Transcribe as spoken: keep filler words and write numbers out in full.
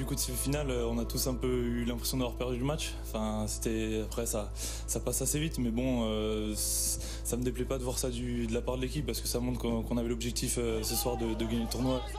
coup de finale, on a tous un peu eu l'impression d'avoir perdu le match. Enfin, c'était après ça, ça passe assez vite, mais bon, euh, ça me déplaît pas de voir ça du, de la part de l'équipe parce que ça montre qu'on qu'on avait l'objectif euh, ce soir de, de gagner le tournoi.